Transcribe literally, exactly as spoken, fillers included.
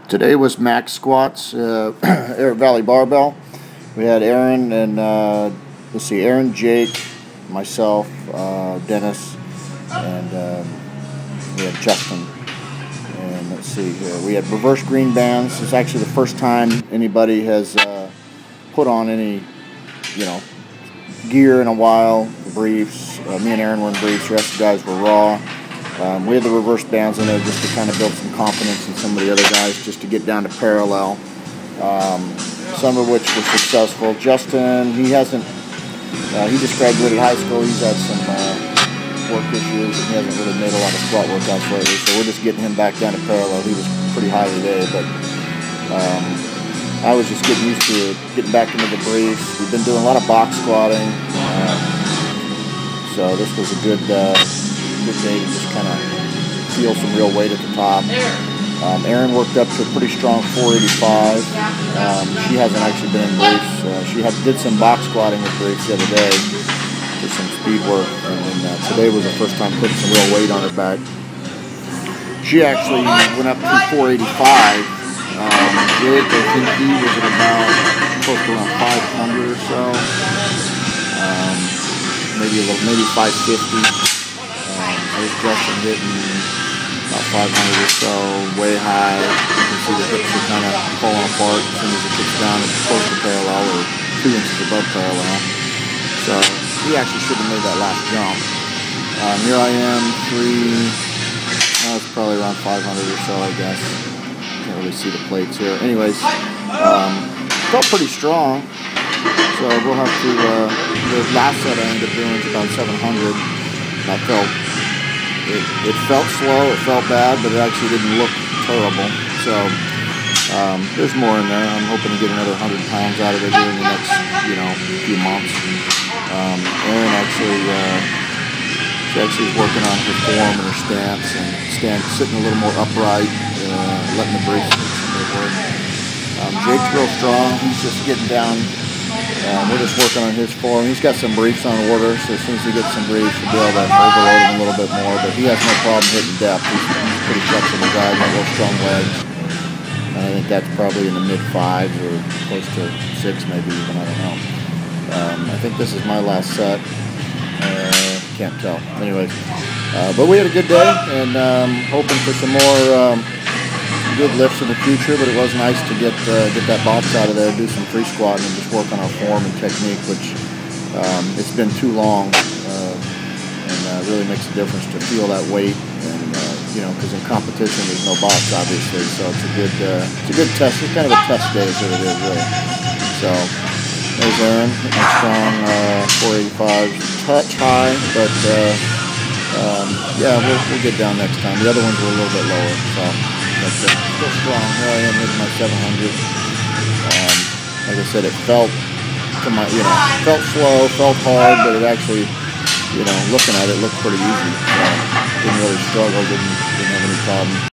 Today was max squats, uh, Air Valley Barbell. We had Aaron and, uh, let's see, Aaron, Jake, myself, uh, Dennis, and um, we had Justin. And let's see here, we had reverse green bands. It's actually the first time anybody has uh, put on any, you know, gear in a while, briefs. Uh, me and Aaron were in briefs, the rest of the guys were raw. Um, we had the reverse bands in there just to kind of build some confidence in some of the other guys, just to get down to parallel. Um, some of which were successful. Justin, he hasn't, uh, he just graduated high school. He's had some uh, work issues, and he hasn't really made a lot of squat workouts lately. So we're just getting him back down to parallel. He was pretty high today, but um, I was just getting used to getting back into the briefs. We've been doing a lot of box squatting, uh, so this was a good. Uh, good day to just kind of feel some real weight at the top. Um, Erin worked up to a pretty strong four eighty-five. Um, she hasn't actually been in briefs. Uh, she had, did some box squatting with briefs the other day for some speed work, and then uh, today was the first time putting some real weight on her back. She actually went up to four eighty-five. Um, Jake, I think he was at about close to around five hundred or so. Um, maybe a little, maybe five fifty. There's Justin hitting about five hundred or so, way high. You can see the hips are kind of falling apart as soon as it gets down and close to parallel or two inches above parallel. So he actually should have made that last jump. Um, here I am, three, no, it's probably around five hundred or so, I guess. Can't really see the plates here. Anyways, um, felt pretty strong. So we'll have to, uh, the last set I ended up doing is about seven hundred. I felt It, it felt slow, it felt bad, but it actually didn't look terrible. So um, there's more in there. I'm hoping to get another one hundred pounds out of it here in the next, you know, few months. Um, Erin actually, uh, she actually is working on her form and her stance and stand, sitting a little more upright, uh, letting the briefs do some of the work. Um, Jake's real strong. He's just getting down. Um, we're just working on his form. He's got some briefs on order, so as soon as he gets some briefs, we'll be able to overload him a little bit more. But he has no problem hitting depth. He's, he's a pretty flexible guy, got real strong legs. And I think that's probably in the mid fives or close to six, maybe even. I don't know. Um, I think this is my last set. Uh, can't tell. Anyways, uh, but we had a good day, and um, hoping for some more. Um, good lifts in the future, but it was nice to get uh, get that box out of there, do some free squatting, and just work on our form and technique, which um, it's been too long, uh, and uh, really makes a difference to feel that weight, and uh, you know, because in competition there's no box obviously, so it's a good uh, it's a good test. It's kind of a test day, is what it is really. So there's Aaron, a strong uh, four eighty-five, touch high, but uh, um, yeah, we'll we'll get down next time. The other ones were a little bit lower, so. But uh, still strong. Here I am hitting my seven hundred. Um, like I said, it felt to my, you know, felt slow, felt hard, but it actually, you know, looking at it, looked pretty easy. So didn't really struggle, didn't didn't have any problem.